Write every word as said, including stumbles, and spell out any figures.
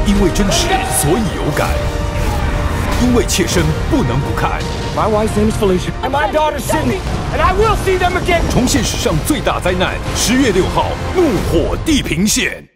因为真实，所以有感；因为切身，不能不看。 My wife's name is Felicia, and my daughter Sydney, and I will see them again. 重现史上最大灾难，十月六号，怒火地平线。